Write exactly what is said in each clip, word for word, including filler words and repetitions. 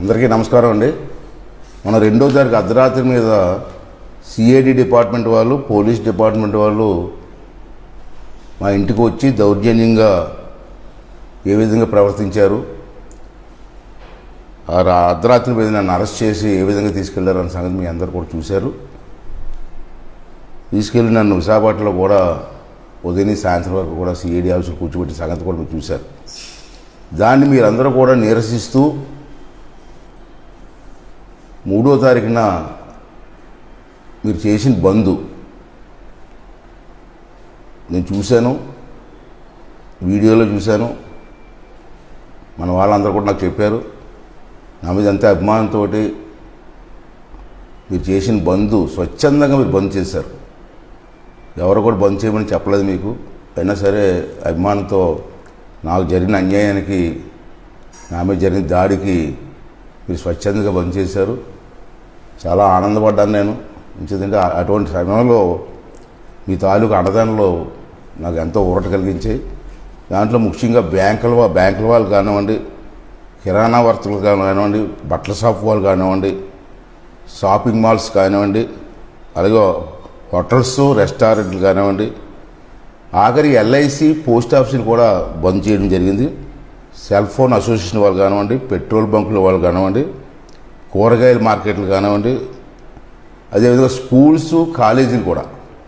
అందరికీ నమస్కారం అండి. మన రెండో తారీఖు అర్ధరాత్రి మీద సిఐడి డిపార్ట్మెంట్ వాళ్ళు, పోలీస్ డిపార్ట్మెంట్ వాళ్ళు మా ఇంటికి వచ్చి దౌర్జన్యంగా ఏ విధంగా ప్రవర్తించారు, ఆ అర్ధరాత్రి మీద నన్ను అరెస్ట్ చేసి ఏ విధంగా తీసుకెళ్లారు అన్న సంగతి మీ అందరు కూడా చూశారు. తీసుకెళ్ళి నన్ను విశాఖపట్నంలో కూడా ఉదయం సాయంత్రం వరకు కూడా సిఐడి ఆఫీసులు కూర్చోబెట్టిన సంగతి కూడా మీరు చూశారు. దాన్ని మీరందరూ కూడా నిరసిస్తూ మూడో తారీఖున మీరు చేసిన బంద్ నేను చూశాను, వీడియోలో చూశాను. మన వాళ్ళందరూ కూడా నాకు చెప్పారు. నా మీద అంతే అభిమానంతో మీరు చేసిన బంద్ స్వచ్ఛందంగా మీరు బంద్ చేశారు. ఎవరు కూడా బంద్ చేయమని చెప్పలేదు మీకు. అయినా సరే అభిమానంతో నాకు జరిగిన అన్యాయానికి, నా మీద జరిగిన దాడికి మీరు స్వచ్ఛందంగా బంద్ చేశారు. చాలా ఆనందపడ్డాను నేను. ఎందుకంటే అటువంటి సమయంలో మీ తాలూకు అన్నదానంలో నాకు ఎంతో ఊరట కలిగించాయి. దాంట్లో ముఖ్యంగా బ్యాంకుల బ్యాంకుల వాళ్ళు కానివ్వండి, కిరాణా వర్తకులు కానివ్వండి, బట్టల షాప్ వాళ్ళు కానివ్వండి, షాపింగ్ మాల్స్ కానివ్వండి, అలాగే హోటల్స్, రెస్టారెంట్లు కానివ్వండి, ఆఖరి ఎల్ఐసి, పోస్ట్ ఆఫీసులు కూడా బంద్ చేయడం జరిగింది. సెల్ ఫోన్ అసోసియేషన్ వాళ్ళు కానివ్వండి, పెట్రోల్ బంకుల వాళ్ళు కానివ్వండి, కూరగాయల మార్కెట్లు కానివ్వండి, అదేవిధంగా స్కూల్స్, కాలేజీలు కూడా.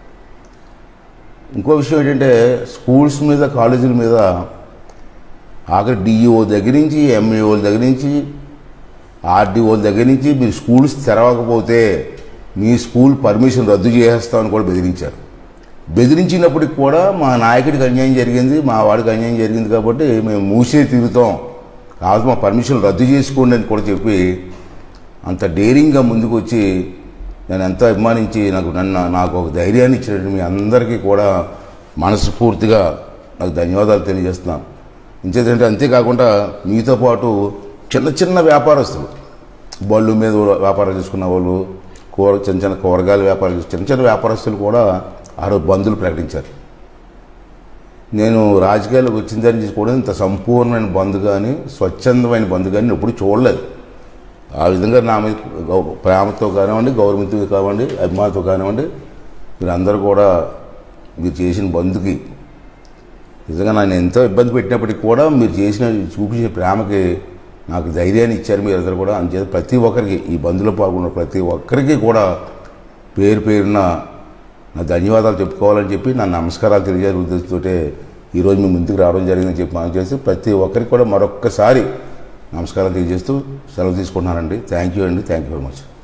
ఇంకో విషయం ఏంటంటే స్కూల్స్ మీద, కాలేజీల మీద ఆఖరి డిఈఓ దగ్గర నుంచి, ఎంఈఓల దగ్గర నుంచి, ఆర్డీఓల దగ్గర నుంచి మీరు స్కూల్స్ తెరవకపోతే మీ స్కూల్ పర్మిషన్ రద్దు చేసేస్తామని కూడా బెదిరించారు. బెదిరించినప్పటికి కూడా మా నాయకుడికి అన్యాయం జరిగింది, మా వాడికి అన్యాయం జరిగింది కాబట్టి మేము మూసే తిరుగుతాం, కాదు మా పర్మిషన్ రద్దు చేసుకోండి అని కూడా చెప్పి అంత డేరింగ్గా ముందుకు వచ్చి నేను ఎంతో అభిమానించి నాకు నన్ను నాకు ఒక ధైర్యాన్ని ఇచ్చినట్టు మీ అందరికీ కూడా మనస్ఫూర్తిగా నాకు ధన్యవాదాలు తెలియజేస్తున్నాను. ఇంకేంటంటే అంతేకాకుండా మీతో పాటు చిన్న చిన్న వ్యాపారస్తులు, బళ్ళు మీద వ్యాపారం చేసుకున్న వాళ్ళు, కూర చిన్న చిన్న కూరగాయల వ్యాపారం, చిన్న చిన్న వ్యాపారస్తులు కూడా ఆ రోజు బంధులు ప్రకటించారు. నేను రాజకీయాల్లోకి వచ్చిన దాన్ని కూడా ఇంత సంపూర్ణమైన బంధు కానీ, స్వచ్ఛందమైన బంధు కానీ ఎప్పుడు చూడలేదు. ఆ విధంగా నా మీద ప్రేమతో కానివ్వండి, గౌరవంతో కానివ్వండి, అభిమానంతో కానివ్వండి, మీరు అందరూ కూడా మీరు చేసిన బంధుకి నిజంగా నన్ను ఎంతో ఇబ్బంది పెట్టినప్పటికీ కూడా మీరు చేసిన చూపించే ప్రేమకి నాకు ధైర్యాన్ని ఇచ్చారు మీరు అందరూ కూడా. అంచేత ప్రతి ఒక్కరికి, ఈ బంధులో పాల్గొన్న ప్రతి ఒక్కరికి కూడా పేరు పేరున నా ధన్యవాదాలు చెప్పుకోవాలని చెప్పి నా నమస్కారాలు తెలియజేసే ఉద్దేశంతో ఈరోజు మీ ముందుకు రావడం జరిగిందని చెప్పి మనం చేసి ప్రతి ఒక్కరికి కూడా మరొక్కసారి నమస్కారం తెలియజేస్తూ సెలవు తీసుకుంటున్నానండి. థ్యాంక్ యూ అండి. Thank you very much.